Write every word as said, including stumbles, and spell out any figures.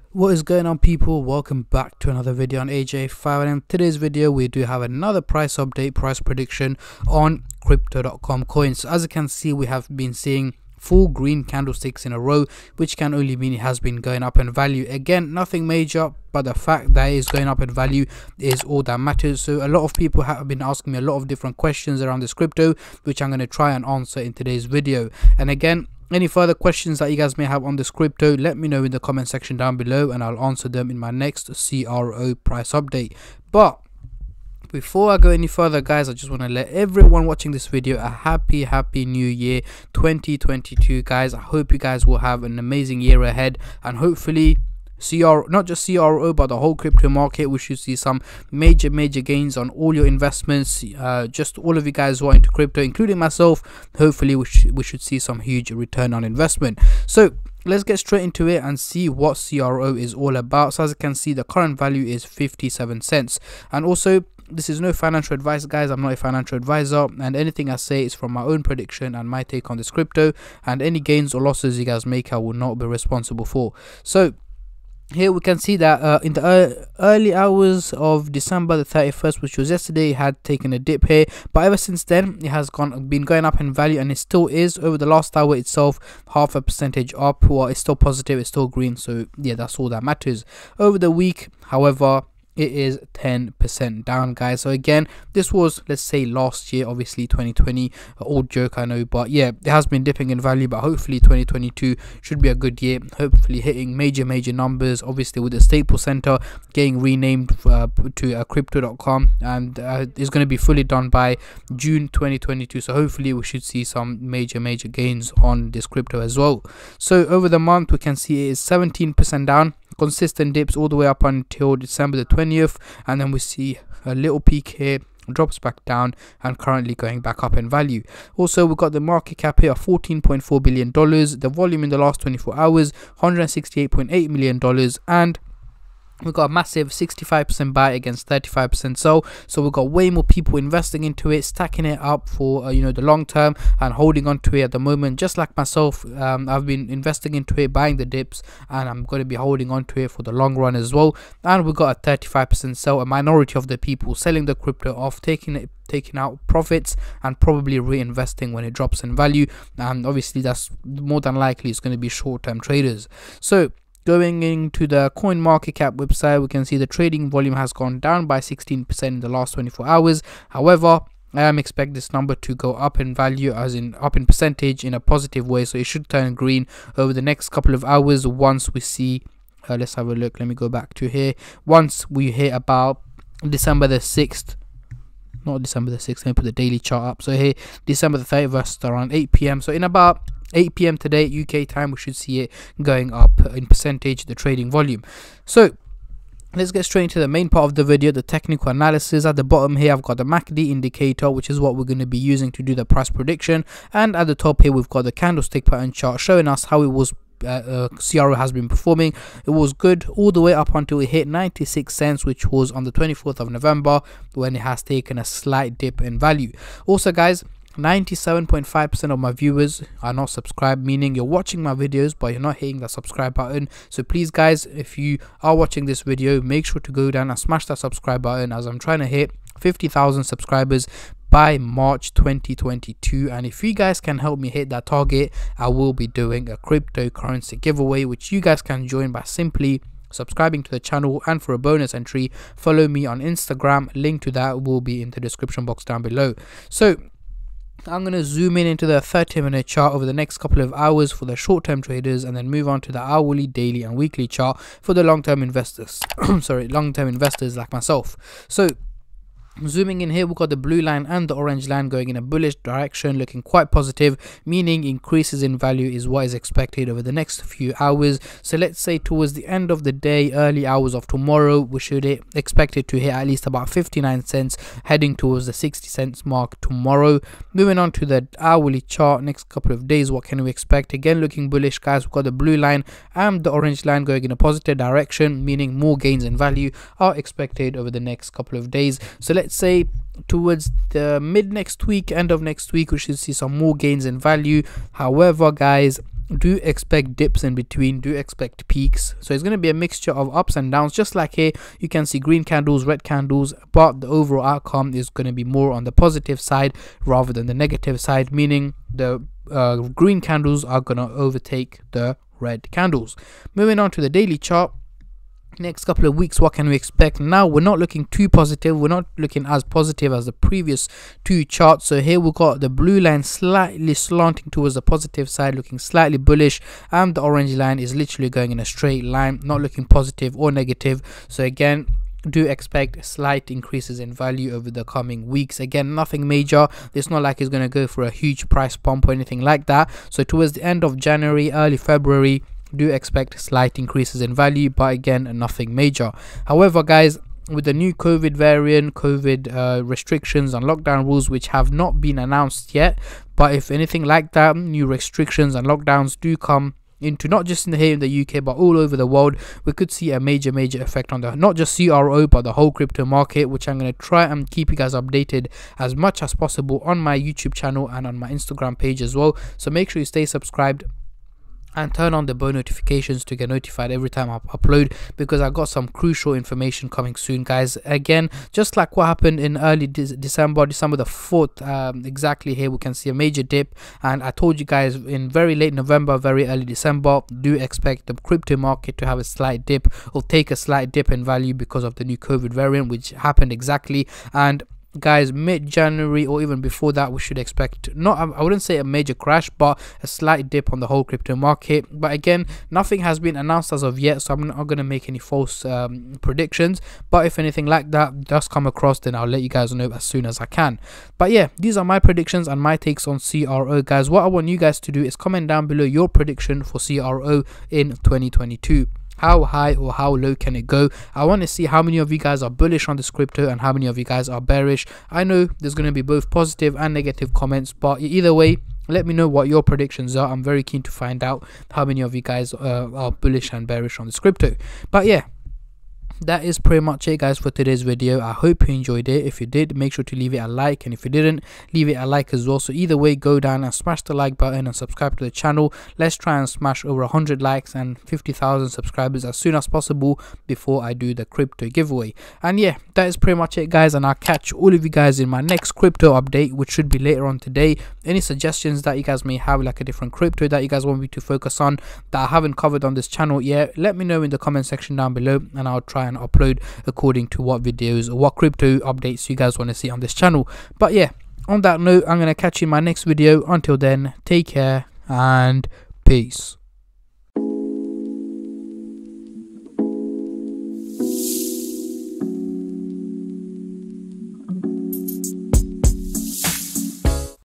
What is going on, people? Welcome back to another video on A J five, and in today's video we do have another price update, price prediction on crypto dot com coins. So as you can see, we have been seeing four green candlesticks in a row, which can only mean it has been going up in value. Again, nothing major, but the fact that it is going up in value is all that matters. So a lot of people have been asking me a lot of different questions around this crypto, which I'm going to try and answer in today's video. And again, any further questions that you guys may have on this crypto, let me know in the comment section down below and I'll answer them in my next C R O price update. But before I go any further, guys, I just want to let everyone watching this video a happy happy new year twenty twenty-two, guys. I hope you guys will have an amazing year ahead, and hopefully C R not just C R O but the whole crypto market, we should see some major major gains on all your investments. Uh, just all of you guys who are into crypto, including myself, hopefully we, sh we should see some huge return on investment. So let's get straight into it and see what C R O is all about. So as you can see, the current value is fifty-seven cents, and also this is no financial advice, guys. I'm not a financial advisor, and anything I say is from my own prediction and my take on this crypto, and any gains or losses you guys make I will not be responsible for. So here we can see that uh, in the uh, early hours of December the thirty-first, which was yesterday, it had taken a dip here, but ever since then it has gone been going up in value, and it still is. Over the last hour itself, half a percentage up. Well, it's still positive, it's still green, so yeah, that's all that matters. Over the week, however, it is ten percent down, guys. So again, this was, let's say, last year, obviously twenty twenty, old joke I know, but yeah, it has been dipping in value, but hopefully twenty twenty-two should be a good year, hopefully hitting major major numbers, obviously with the Staples Center getting renamed uh, to uh, crypto dot com, and uh, it's going to be fully done by June twenty twenty-two, so hopefully we should see some major major gains on this crypto as well. So over the month, we can see it is seventeen percent down, consistent dips all the way up until December the twentieth, and then we see a little peak here, drops back down, and currently going back up in value. Also, we've got the market cap here of fourteen point four billion dollars, the volume in the last twenty-four hours one hundred sixty-eight point eight million dollars, and we've got a massive sixty-five percent buy against thirty-five percent sell. So we've got way more people investing into it, stacking it up for uh, you know the long term and holding on to it at the moment. Just like myself, um, I've been investing into it, buying the dips, and I'm going to be holding on to it for the long run as well. And we've got a thirty-five percent sell, a minority of the people selling the crypto off, taking it taking out profits and probably reinvesting when it drops in value, and obviously that's more than likely it's going to be short-term traders. So going into the coin market cap website, we can see the trading volume has gone down by sixteen percent in the last twenty-four hours. However, I am expect this number to go up in value, as in up in percentage, in a positive way, so it should turn green over the next couple of hours once we see uh, let's have a look. Let me go back to here. Once we hit about December the sixth, not December the sixth, let me put the daily chart up. So here, December the thirty-first around eight p m So in about eight p m today U K time, we should see it going up in percentage, the trading volume. So let's get straight into the main part of the video, the technical analysis. At the bottom here, I've got the M A C D indicator, which is what we're going to be using to do the price prediction, and at the top here we've got the candlestick pattern chart showing us how it was Uh, uh, C R O has been performing. It was good all the way up until it hit ninety-six cents, which was on the twenty-fourth of November, when it has taken a slight dip in value. Also, guys, ninety-seven point five percent of my viewers are not subscribed, meaning you're watching my videos but you're not hitting the subscribe button. So please, guys, if you are watching this video, make sure to go down and smash that subscribe button, as I'm trying to hit fifty thousand subscribers by March twenty twenty-two, and if you guys can help me hit that target, I will be doing a cryptocurrency giveaway, which you guys can join by simply subscribing to the channel, and for a bonus entry, follow me on Instagram. Link to that will be in the description box down below. So I'm going to zoom in into the thirty minute chart over the next couple of hours for the short-term traders, and then move on to the hourly, daily and weekly chart for the long-term investors. Sorry, long-term investors like myself. So zooming in here, we've got the blue line and the orange line going in a bullish direction, looking quite positive, meaning increases in value is what is expected over the next few hours. So let's say towards the end of the day, early hours of tomorrow, we should expect it to hit at least about fifty-nine cents, heading towards the sixty cents mark tomorrow. Moving on to the hourly chart, next couple of days, what can we expect? Again, looking bullish, guys. We've got the blue line and the orange line going in a positive direction, meaning more gains in value are expected over the next couple of days. So let's say towards the mid next week, end of next week, we should see some more gains in value. However, guys, do expect dips in between, do expect peaks. So it's going to be a mixture of ups and downs. Just like here, you can see green candles, red candles, but the overall outcome is going to be more on the positive side rather than the negative side, meaning the uh, green candles are going to overtake the red candles. Moving on to the daily chart. Next couple of weeks, what can we expect? Now we're not looking too positive, we're not looking as positive as the previous two charts. So here we've got the blue line slightly slanting towards the positive side, looking slightly bullish, and the orange line is literally going in a straight line, not looking positive or negative. So again, do expect slight increases in value over the coming weeks. Again, nothing major. It's not like it's going to go for a huge price pump or anything like that. So towards the end of January, early February, do expect slight increases in value, but again, nothing major. However, guys, with the new COVID variant, COVID uh, restrictions and lockdown rules, which have not been announced yet, but if anything like that, new restrictions and lockdowns do come into not just in the, here in the U K but all over the world, we could see a major major effect on the not just C R O but the whole crypto market, which I'm going to try and keep you guys updated as much as possible on my YouTube channel and on my Instagram page as well. So make sure you stay subscribed and turn on the bell notifications to get notified every time I upload, because I got some crucial information coming soon, guys. Again, just like what happened in early de December, December the fourth, um, exactly here we can see a major dip, and I told you guys in very late November, very early December, do expect the crypto market to have a slight dip or take a slight dip in value because of the new COVID variant, which happened exactly. And guys, mid-January or even before that, we should expect not I wouldn't say a major crash, but a slight dip on the whole crypto market. But again, nothing has been announced as of yet, so I'm not going to make any false um, predictions. But if anything like that does come across, then I'll let you guys know as soon as I can. But yeah, these are my predictions and my takes on C R O, guys. What I want you guys to do is comment down below your prediction for C R O in twenty twenty-two. How high or how low can it go? I want to see how many of you guys are bullish on this crypto and how many of you guys are bearish. I know there's going to be both positive and negative comments, but either way, let me know what your predictions are. I'm very keen to find out how many of you guys uh, are bullish and bearish on this crypto. But yeah, that is pretty much it, guys, for today's video. I hope you enjoyed it. If you did, make sure to leave it a like, and if you didn't, leave it a like as well. So either way, go down and smash the like button and subscribe to the channel. Let's try and smash over one hundred likes and fifty thousand subscribers as soon as possible before I do the crypto giveaway. And yeah, that is pretty much it, guys, and I'll catch all of you guys in my next crypto update, which should be later on today. Any suggestions that you guys may have, like a different crypto that you guys want me to focus on that I haven't covered on this channel yet, let me know in the comment section down below, and I'll try and upload according to what videos or what crypto updates you guys want to see on this channel. But yeah, on that note, I'm going to catch you in my next video. Until then, take care and peace.